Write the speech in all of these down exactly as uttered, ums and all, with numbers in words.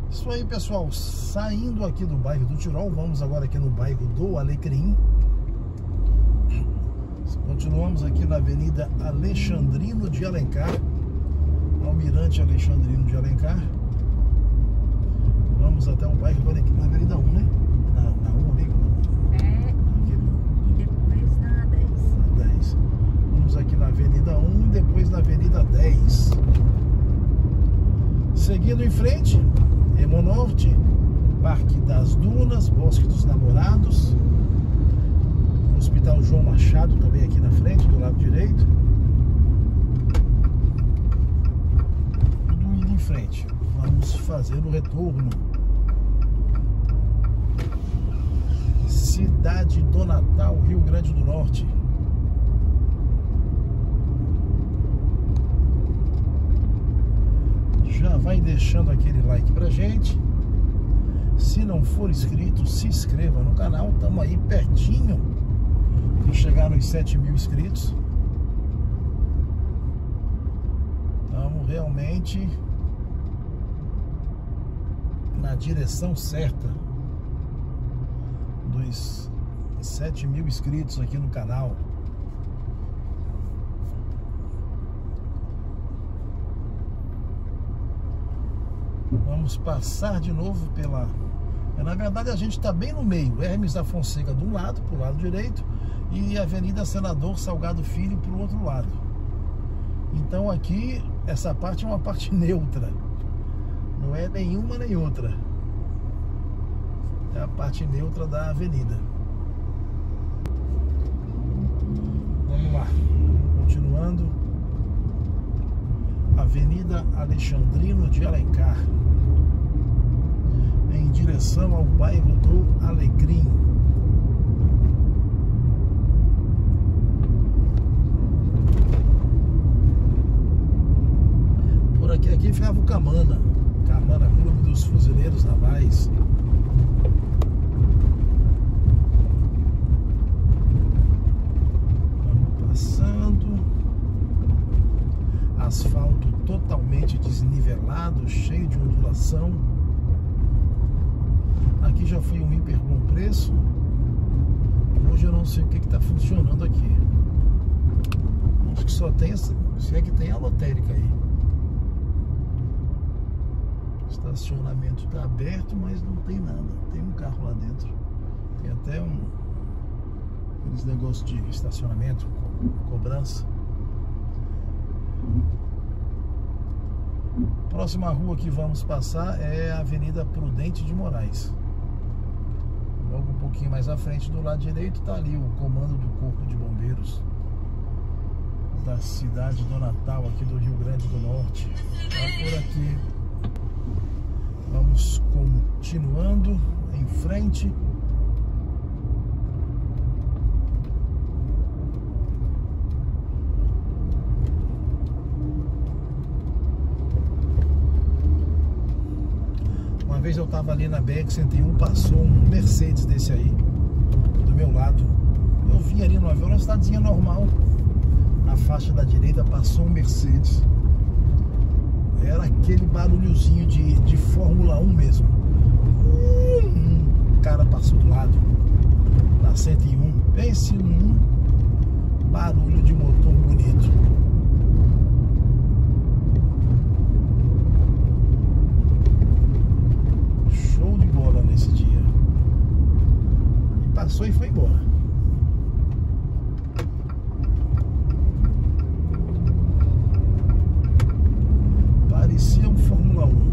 Isso aí, pessoal, saindo aqui do bairro do Tirol, vamos agora aqui no bairro do Alecrim. Continuamos aqui na Avenida Alexandrino de Alencar, Almirante Alexandrino de Alencar. Vamos até o bairro do Alecrim, na Avenida um, né? Na, na um ali. É, aqui, e depois na dez. Na dez. Vamos aqui na Avenida um e depois na Avenida dez. Seguindo em frente, Hemonorte, Parque das Dunas, Bosque dos Namorados, Hospital João Machado também aqui na frente, do lado direito. Tudo indo em frente. Vamos fazer o retorno. Cidade do Natal, Rio Grande do Norte. Já vai deixando aquele like pra gente. Se não for inscrito, se inscreva no canal. Estamos aí pertinho de chegar nos sete mil inscritos. Estamos realmente na direção certa dos sete mil inscritos aqui no canal. Vamos passar de novo pela... Na verdade a gente está bem no meio. Hermes da Fonseca de um lado, para o lado direito, e Avenida Senador Salgado Filho para o outro lado. Então aqui, essa parte é uma parte neutra. Não é nenhuma nem outra. É a parte neutra da avenida. Vamos lá. Continuando. Avenida Alexandrino de Alencar, em direção ao bairro do Alecrim. Por aqui, aqui ficava o Camana, Camana Clube dos Fuzileiros Navais. Vamos passando. Asfalto totalmente desnivelado, cheio de ondulação. Aqui já foi um hiper bom preço. Hoje eu não sei o que está funcionando aqui. Acho que só tem, se é que tem a lotérica aí. O estacionamento está aberto, mas não tem nada. Tem um carro lá dentro. Tem até um aqueles negócios de estacionamento, cobrança. Próxima rua que vamos passar é a Avenida Prudente de Moraes. Logo um pouquinho mais à frente, do lado direito, está ali o comando do Corpo de Bombeiros da cidade do Natal, aqui do Rio Grande do Norte. Tá por aqui. Vamos continuando em frente. Uma vez eu tava ali na B R cento e um, passou um Mercedes desse aí do meu lado. Eu vim ali numa velocidadezinha normal, na faixa da direita passou um Mercedes. Era aquele barulhozinho de, de Fórmula um mesmo. Hum, o cara passou do lado na cento e um. Pense num barulho de motor bonito. Show de bola nesse dia. E passou e foi embora. Parecia um Fórmula um.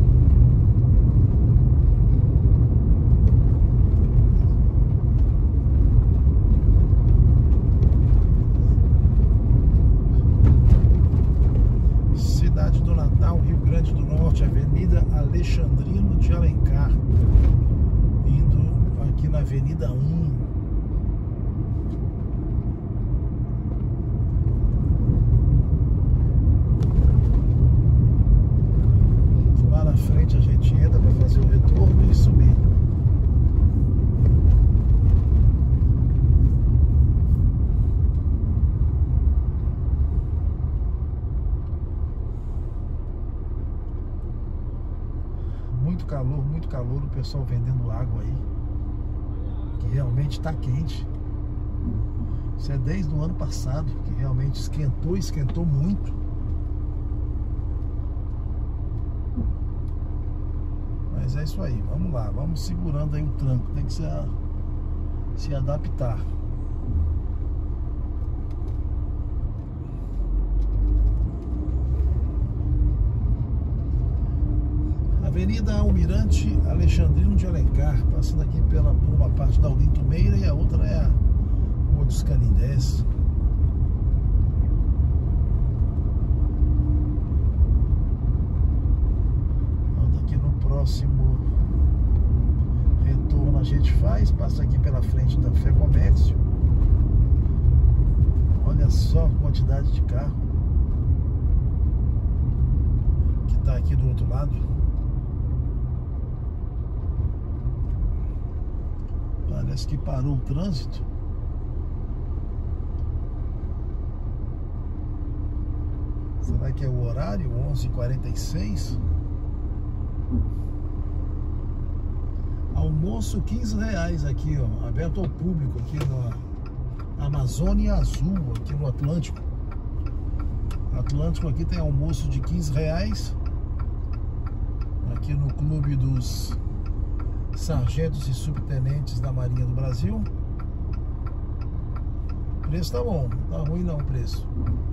Cidade do Natal, Rio Grande do Norte, Avenida Alexandrino de Alencar, indo aqui na Avenida um. Lá na frente a gente entra para fazer o retorno e subir. muito calor, muito calor, o pessoal vendendo água aí, que realmente está quente. Isso é desde o ano passado, que realmente esquentou, esquentou muito. Mas é isso aí, vamos lá, vamos segurando aí o tranco, tem que se, a, se adaptar. Avenida Almirante Alexandrino de Alencar, passando aqui pela, por uma parte da Olinto Meira e a outra é a Rua dos Canindés. Então, aqui no próximo retorno a gente faz, passa aqui pela frente da Fé Comércio. Olha só a quantidade de carro que está aqui do outro lado. Parece que parou o trânsito. Será que é o horário? onze e quarenta e seis. Almoço quinze reais aqui, ó, aberto ao público aqui na Amazônia Azul, aqui no Atlântico. Atlântico aqui tem almoço de quinze reais. Aqui no Clube dos Sargentos e Subtenentes da Marinha do Brasil. O preço tá bom, não tá ruim não o preço.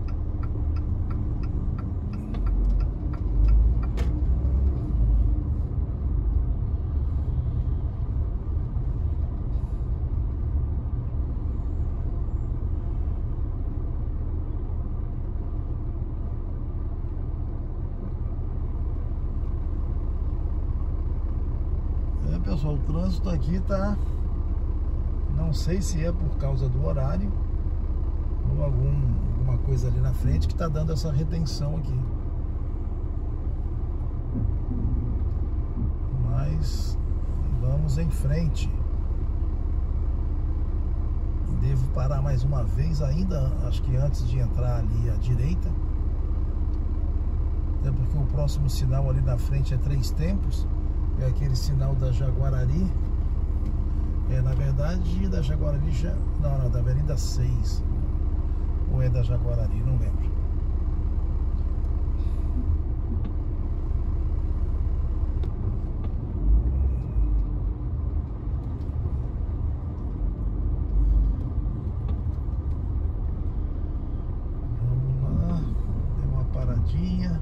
Pessoal, o trânsito aqui tá, não sei se é por causa do horário ou algum, alguma coisa ali na frente que tá dando essa retenção aqui, mas vamos em frente. Devo parar mais uma vez ainda, acho que antes de entrar ali à direita, até porque o próximo sinal ali na frente é Três Tempos. É aquele sinal da Jaguarari. É, na verdade, da Jaguarari já... Não, não, da Avenida seis. Ou é da Jaguarari, não lembro. Vamos lá. Deu uma paradinha.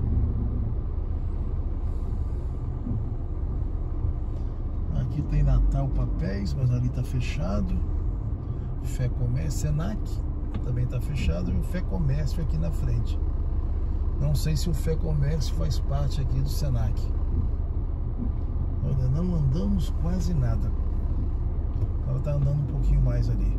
Aqui tem Natal Papéis, mas ali tá fechado. Fé Comércio, Senac também tá fechado. E o Fé Comércio aqui na frente. Não sei se o Fé Comércio faz parte aqui do Senac. Olha, não andamos quase nada. Ela tá andando um pouquinho mais ali.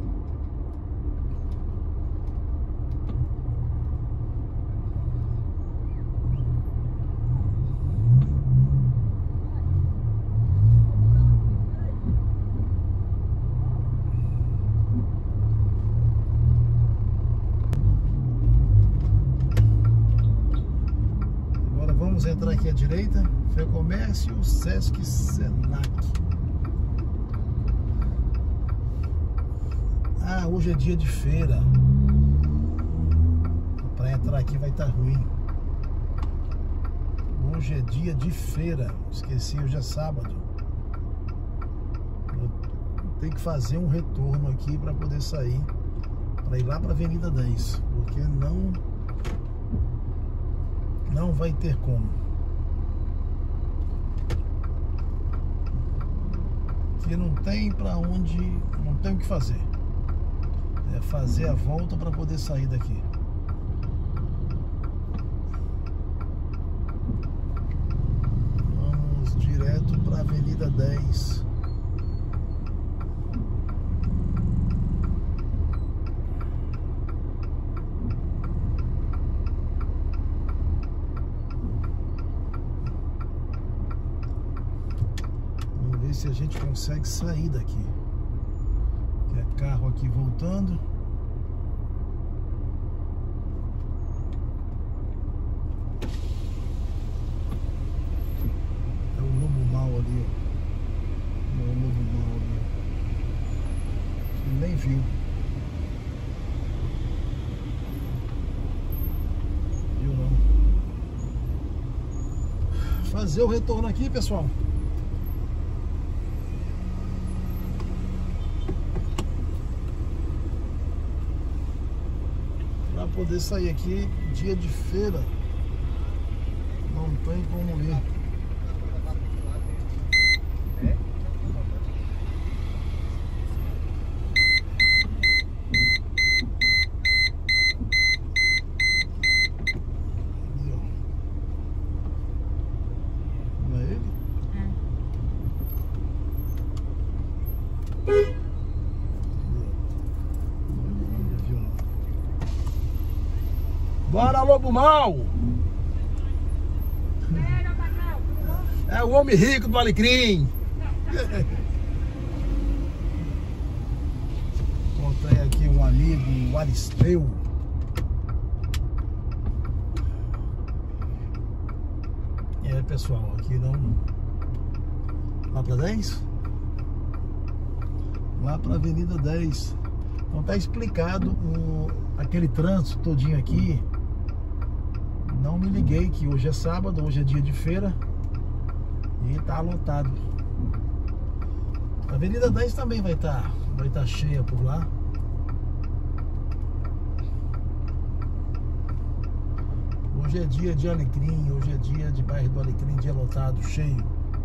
Vamos entrar aqui à direita, Fé Comércio, Sesc, Senac. Ah, hoje é dia de feira. Para entrar aqui vai estar ruim. Hoje é dia de feira. Esqueci, hoje é sábado. Vou ter que fazer um retorno aqui para poder sair, para ir lá para a Avenida dez, porque não não vai ter como. Aqui não tem para onde, não tem o que fazer. É fazer a volta para poder sair daqui. Vamos direto para a Avenida dez. Se a gente consegue sair daqui. Que é carro aqui voltando. É o Lobo viu. Viu não. Fazer o retorno aqui, pessoal. Para poder sair aqui, dia de feira, não tem como ir. Bora, lobo mau! É o homem rico do Alecrim! Encontrei aqui um amigo, o Aristeu. E aí, pessoal, aqui não... Lá pra dez? Lá pra Avenida dez. Então tá explicado o... aquele trânsito todinho aqui. Não me liguei que hoje é sábado, hoje é dia de feira e tá lotado. A Avenida dez também vai estar vai tá cheia por lá. Hoje é dia de Alecrim, hoje é dia de bairro do Alecrim, dia lotado, cheio.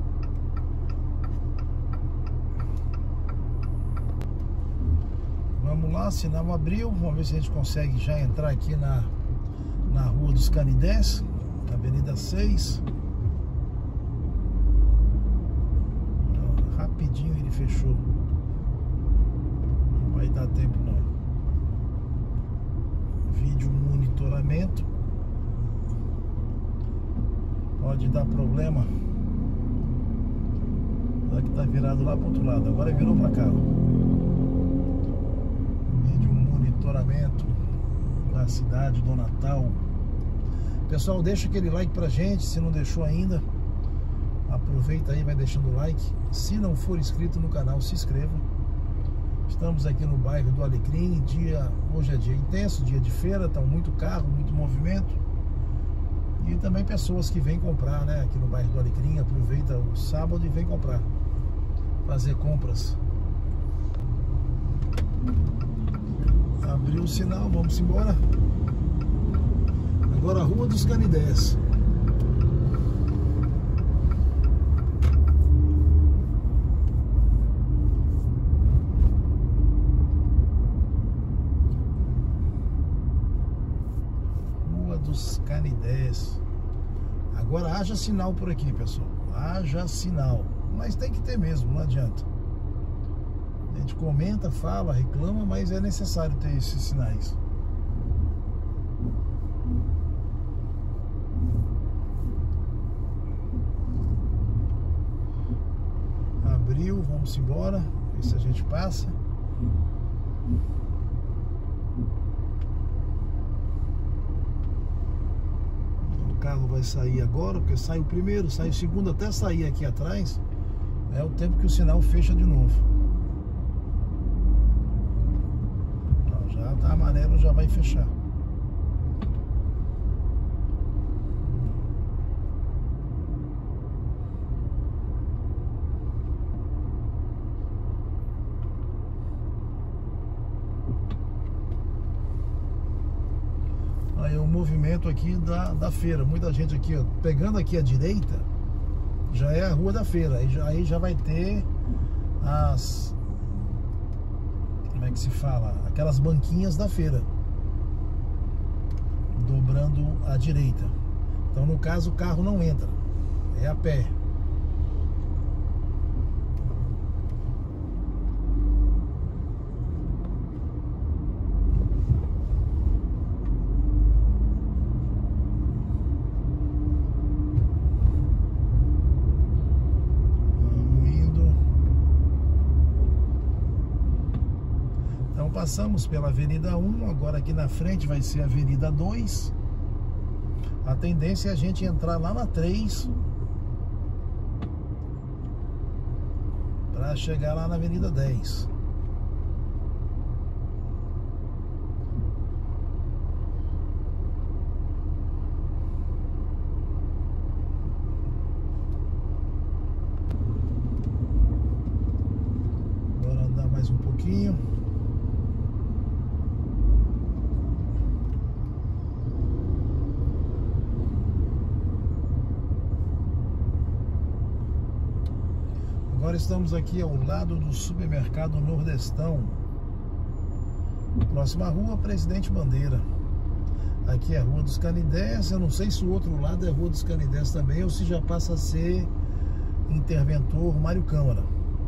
Vamos lá, sinal abriu, vamos ver se a gente consegue já entrar aqui na na Rua dos Canidés, Avenida seis. Então, rapidinho ele fechou. Não vai dar tempo não. Vídeo monitoramento. Pode dar problema. Será que tá virado lá pro outro lado? Agora virou pra cá. Vídeo monitoramento da cidade do Natal. Pessoal, deixa aquele like pra gente, se não deixou ainda, aproveita aí, vai deixando o like. Se não for inscrito no canal, se inscreva. Estamos aqui no bairro do Alecrim, dia, hoje é dia intenso, dia de feira, tá muito carro, muito movimento. E também pessoas que vêm comprar, né, aqui no bairro do Alecrim, aproveita o sábado e vem comprar, fazer compras. Abriu o sinal, vamos embora. Agora a Rua dos Canidés. Rua dos Canidés. Agora haja sinal por aqui, pessoal. Haja sinal. Mas tem que ter mesmo, não adianta. A gente comenta, fala, reclama, mas é necessário ter esses sinais. Abriu, vamos embora, ver se a gente passa. O carro vai sair agora, porque sai o primeiro, sai o segundo, até sair aqui atrás é o tempo que o sinal fecha de novo. Não, já tá amarelo, já vai fechar. Aí o movimento aqui da, da feira, muita gente aqui, ó, pegando aqui à direita, já é a Rua da Feira, aí já, aí já vai ter as, como é que se fala, aquelas banquinhas da feira, dobrando à direita. Então no caso o carro não entra, é a pé. Passamos pela Avenida um, agora aqui na frente vai ser a Avenida dois. A tendência é a gente entrar lá na três para chegar lá na Avenida dez. pouquinho. Agora estamos aqui ao lado do supermercado Nordestão. Próxima rua, Presidente Bandeira. Aqui é a Rua dos Canidés. Eu não sei se o outro lado é a Rua dos Canidés também, ou se já passa a ser Interventor Mário Câmara.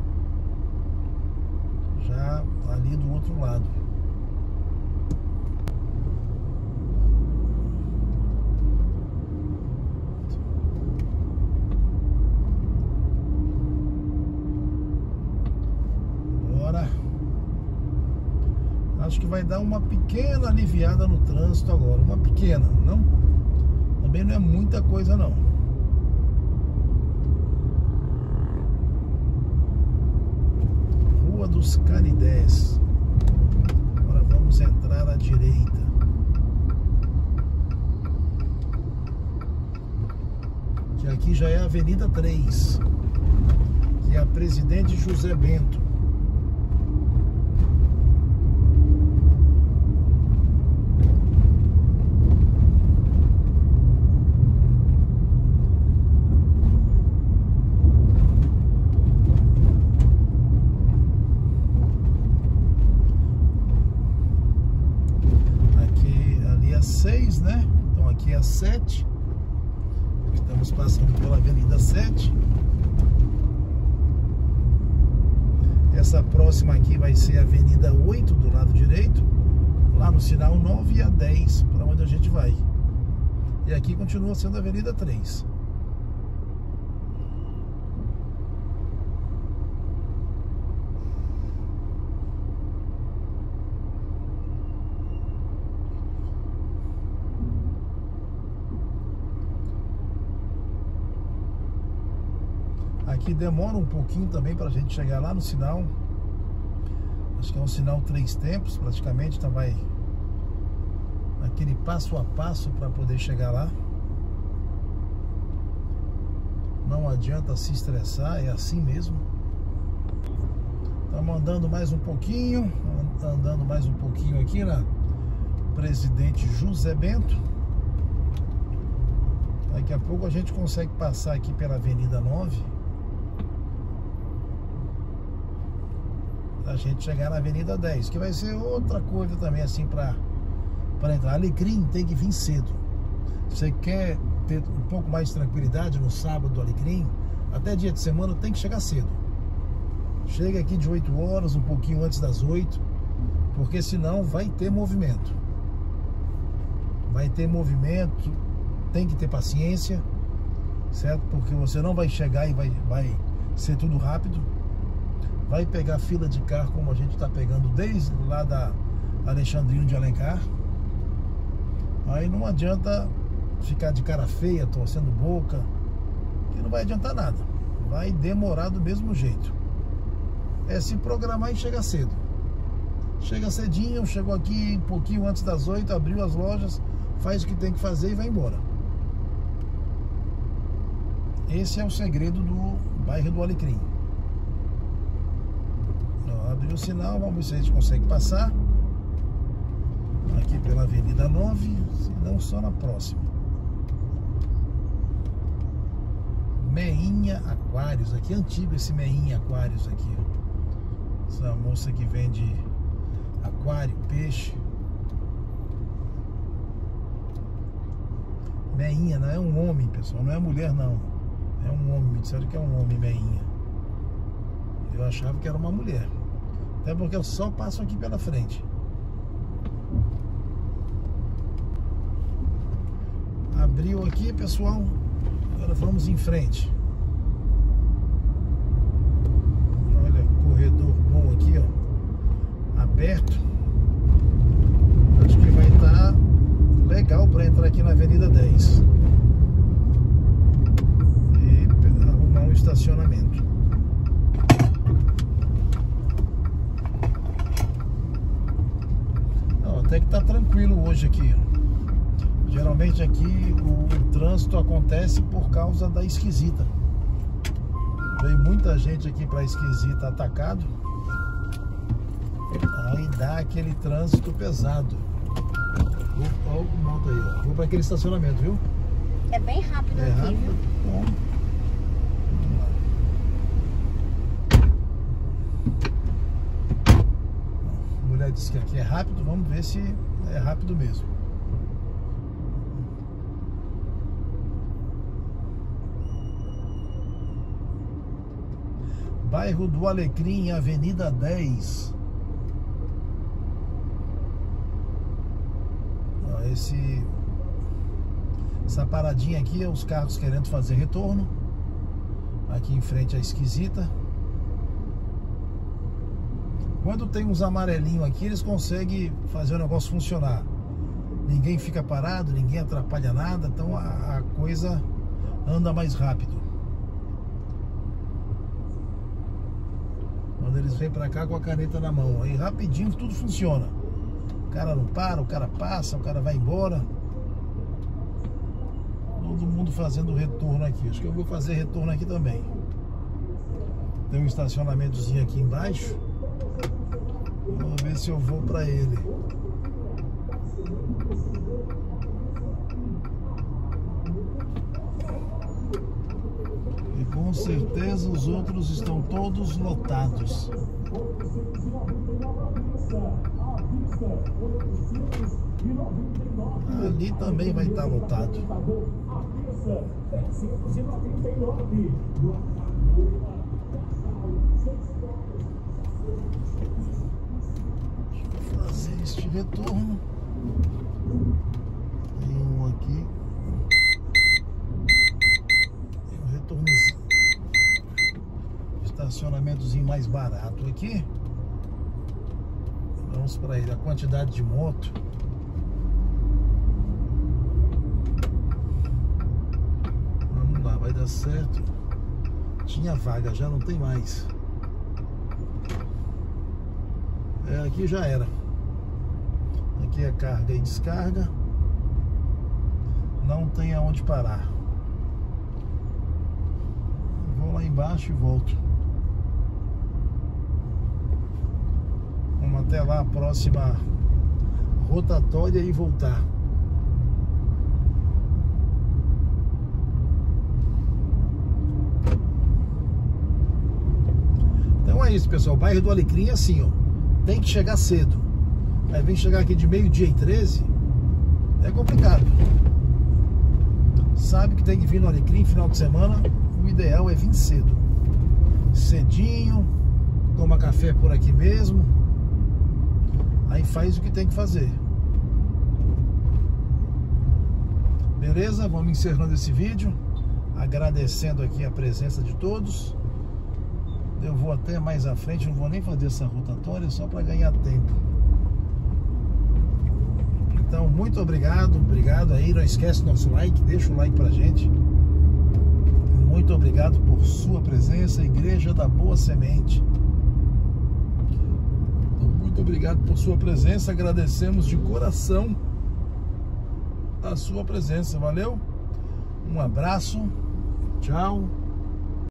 Já ali do outro lado. Bora. Acho que vai dar uma pequena aliviada no trânsito agora. Uma pequena, não? Também não é muita coisa não. Rua dos Canidés. Agora vamos entrar à direita. Que aqui já é a Avenida três. Que é a Presidente José Bento. seis, né? Então aqui é a sete. Estamos passando pela Avenida sete. Essa próxima aqui vai ser a Avenida oito do lado direito. Lá no sinal nove e a dez, para onde a gente vai. E aqui continua sendo a Avenida três. Aqui demora um pouquinho também para a gente chegar lá no sinal. Acho que é um sinal três tempos praticamente, então vai aquele passo a passo para poder chegar lá. Não adianta se estressar, é assim mesmo. Estamos andando mais um pouquinho, andando mais um pouquinho aqui na Presidente José Bento. Daqui a pouco a gente consegue passar aqui pela Avenida nove. A gente chegar na Avenida dez, que vai ser outra coisa também assim para para entrar. Alecrim tem que vir cedo. Você quer ter um pouco mais de tranquilidade no sábado do Alecrim, até dia de semana tem que chegar cedo. Chega aqui de oito horas, um pouquinho antes das oito, porque senão vai ter movimento. Vai ter movimento, tem que ter paciência, certo? Porque você não vai chegar e vai, vai ser tudo rápido. Vai pegar fila de carro como a gente está pegando desde lá da Alexandrino de Alencar. Aí não adianta ficar de cara feia, torcendo boca, que não vai adiantar nada. Vai demorar do mesmo jeito. É se programar e chegar cedo. Chega cedinho, chegou aqui um pouquinho antes das oito, abriu as lojas, faz o que tem que fazer e vai embora. Esse é o segredo do bairro do Alecrim. Abriu o sinal, vamos ver se a gente consegue passar aqui pela Avenida nove, se não só na próxima. Meinha Aquários, aqui é antigo esse Meinha Aquários aqui. Essa moça que vende aquário, peixe. Meinha, não é um homem, pessoal, não é mulher não. É um homem, me disseram que é um homem, Meinha. Eu achava que era uma mulher. Até porque eu só passo aqui pela frente. Abriu aqui, pessoal. Agora vamos em frente. Olha, corredor bom aqui, ó. Aberto. Acho que vai estar legal para entrar aqui na Avenida dez. E arrumar um estacionamento. Até que tá tranquilo hoje aqui. Geralmente aqui o, o trânsito acontece por causa da Esquisita. Veio muita gente aqui para Esquisita atacado. Aí dá aquele trânsito pesado. Olha o moto aí, ó. Vou para aquele estacionamento, viu? É bem rápido É aqui, rápido. viu? Bom. A mulher disse que aqui é rápido, vamos ver se é rápido mesmo. Bairro do Alecrim, Avenida dez. Ó, esse, essa paradinha aqui é os carros querendo fazer retorno. Aqui em frente é esquisita. Quando tem uns amarelinhos aqui, eles conseguem fazer o negócio funcionar. Ninguém fica parado, ninguém atrapalha nada, então a, a coisa anda mais rápido. Quando eles vêm pra cá com a caneta na mão, aí rapidinho tudo funciona. O cara não para, o cara passa, o cara vai embora. Todo mundo fazendo retorno aqui. Acho que eu vou fazer retorno aqui também. Tem um estacionamentozinho aqui embaixo. Vamos ver se eu vou pra ele. E com certeza os outros estão todos lotados. Ali também vai estar lotado. Deixa eu fazer este retorno. Tem um aqui. Tem um retornozinho. Estacionamentozinho mais barato aqui. Vamos para ele. A quantidade de moto. Vamos lá, vai dar certo. Tinha vaga, já não tem mais. É, aqui já era. Aqui é carga e descarga. Não tem aonde parar. Vou lá embaixo e volto. Vamos até lá a próxima rotatória e voltar. Então é isso, pessoal. O bairro do Alecrim é assim, ó. Tem que chegar cedo. Aí vem chegar aqui de meio-dia e treze, é complicado. Sabe que tem que vir no Alecrim final de semana. O ideal é vir cedo. Cedinho, toma café por aqui mesmo. Aí faz o que tem que fazer. Beleza? Vamos encerrando esse vídeo. Agradecendo aqui a presença de todos. Eu vou até mais à frente, não vou nem fazer essa rotatória, só para ganhar tempo. Então, muito obrigado, obrigado aí, não esquece nosso like, deixa o like pra gente. Muito obrigado por sua presença, Igreja da Boa Semente. Então, muito obrigado por sua presença, agradecemos de coração a sua presença, valeu? Um abraço, tchau.